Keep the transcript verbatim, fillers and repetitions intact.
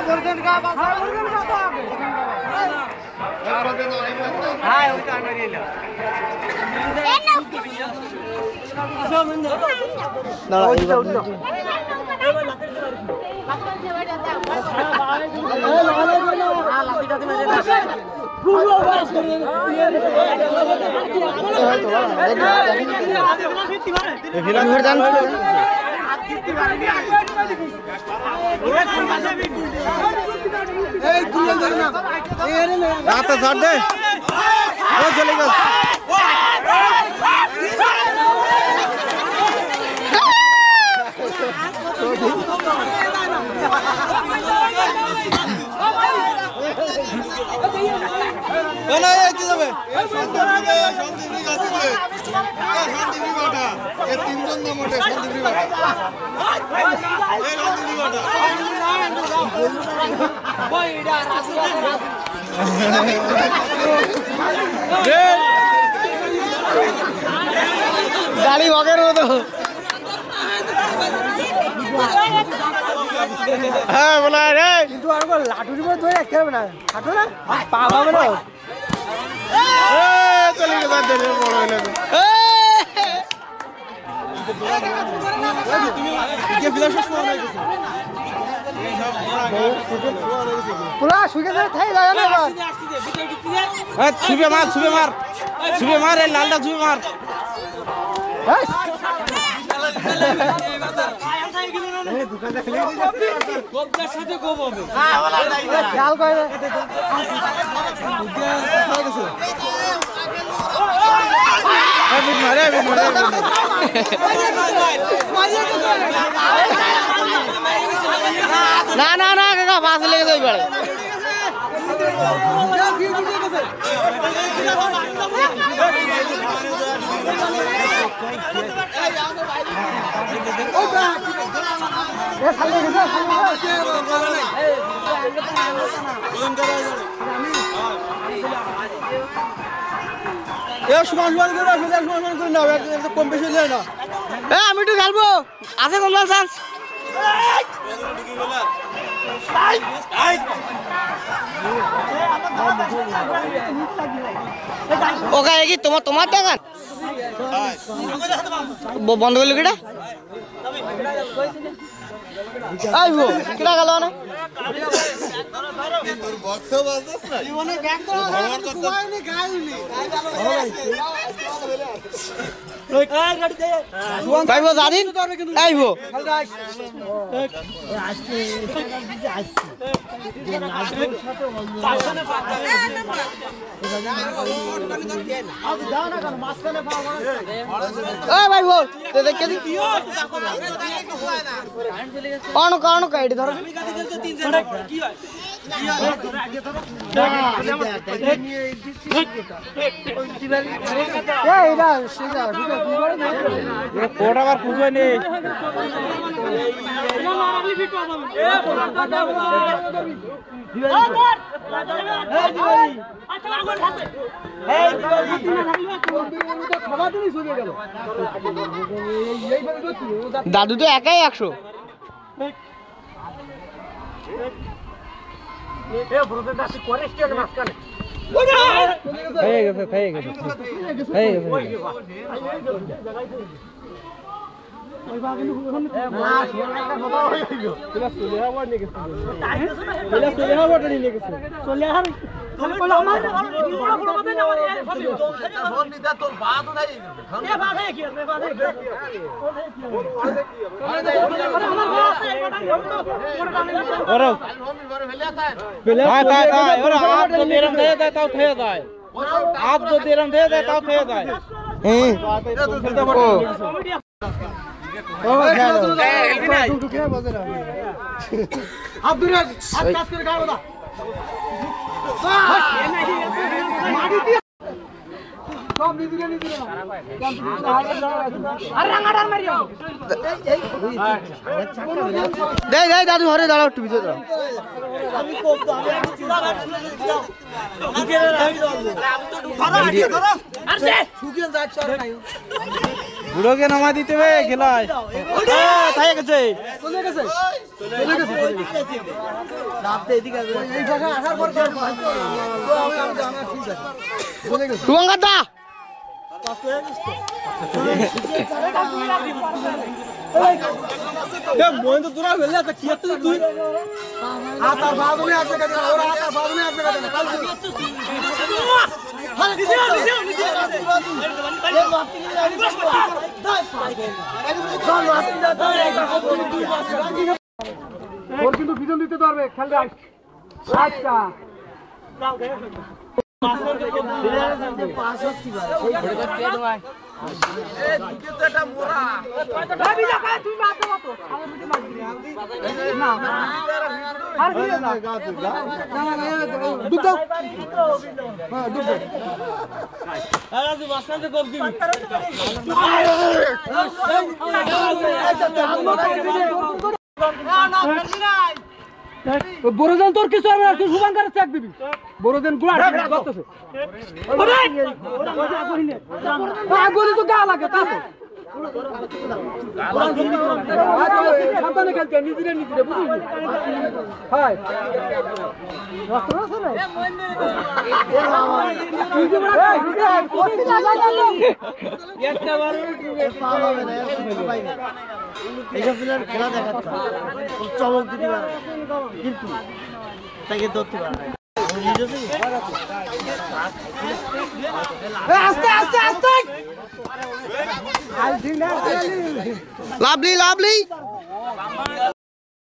रात छाड़ दे वो चलेगा बना ये चीज़ में शांति भी गाती है शांति भी बाटा ये तीन जन ना मोटे शांति भी बाटा ये शांति भी बाटा गाड़ी वगैरह हो तो हाँ बोला रे किंतु आरो लाडू जी में तो ये क्या बना हाथों ना पावा बना ए चली के साथ दे बड़ा ले ये फिलहाल शो हो रहा है पूरा सुगे से थाई जाया ना हां सुबे मार सुबे मार सुबे मार रे लालदा सुबे मार ए दुकान से खेले गोबदार साथे गोब হবে हां वाला খেয়াল করে বুদ্ধি কোথায় গেছে এ বিট মারে বিট মারে না না না কাকা পাশ লেগে যাই পড়ে ए साले गए ए সমান সমান করে আসলে সমান সমান করে নাও একটা কম বেশি যায় না এ আমি একটু খেলবো আছে কোন চান্স ওকে কি তোমার তোমার টাকা বন্ধ করলো কিটা আইবো কিটা গেল না তোর বক্স বাজছস না জীবনে ব্যাগ তো ভগবান তো তোমায়নি গাইলি ওই এই গাড়ি দে আইবো জানিন আইবো আজকে আজকে পাছনে আজ দাও না কেন মাঝখানে পাওয়া এ ভাই বল তে দেখে দি কোন কোন কাইড ধরো আমি গাড়ি চলতে তিন জন কি হয় কি হয় আগে ধরো এ এরা সেটা এ কোড়া বার পুজো নেই না মারালি ফিট পাবো এ বড় কাটা দিবালি এই দিবালি আচ্ছা আগর খাতে এই দিবালি না থাকলে তো খাওয়া দিনই শুয়ে গেল এইভাবে করছি দাদু তো একাই একশো এ ব্রোদের দাসি করে স্টেজ মাসখানে হয়ে গেছে হয়ে গেছে হয়ে গেছে ওই বাগানে না সোনাটা বাবা হয়ে গেল তোরা চলে যাবার নিয়ে গেছে তোরা চলে যাবার নিয়ে গেছে চলে আর তুমি বলো আমার বড় বড় কথা না আমার ফোন নিতে তোর বাদ নাই এ বাদ है কি রে বাদ है ওরে पहले आता है और आप तो देरम दे देता हूं थे जाए आप जो देरम दे देता हूं थे जाए हम्म ओ क्या है तू क्या बोल रहा है आप दूर हाथ काट कर गाड़ बता मारी दी सब नीति के नीति अरे रंगाडार मारियो दे दे दादू हरे दाड़ा टीवी से আমি কোপ তো আমি চুলা কাট দিলাম দুকে রাখি দাও ধরো ধরো আর সে সুকিন যাচ্ছে আর নাই বুড়োকে নামা দিতে হবে খেলায় তাই গেছে চলে গেছে চলে গেছে রাতে এদিকে এই জায়গা আসার পর রুয়াঙ্গা দা মোহন তো তোরা হইলে কি তুই তুই আতার বাদুনে আছে কেন ওরা আতার বাদুনে আছে কেন কাল ওর কিন্তু পিছন দিতে পারবে খেল রাখ আচ্ছা পাঁচ হচ্ছে ওই ঘড়িটা কে তোমায় এ দিকে তো এটা মোরা ভাবি না কাজ তুমি মারতে পারো আমি মিটে মারবি না আর কি না গা তুই গা না না দুধ দাও হ্যাঁ দুধ দাও আরে তুই মাসখানতে গোল দিবি না না খেলবি না বড়জন তোর কিছু হবে না তুই শুভাঙ্কারে চেক দিবি বড়জন গুড়া করতেছে আগুন তো গা লাগে তা তো সাবধানে খেলতে নিজেরে নিজেরে বুঝলি হাই একটা বার এইসব প্লেয়ার খেলা দেখাচ্ছে চমক দিতে পারে কিন্তু তাকে ধরতে পারে আস্তে আস্তে আস্তে লাভলি লাভলি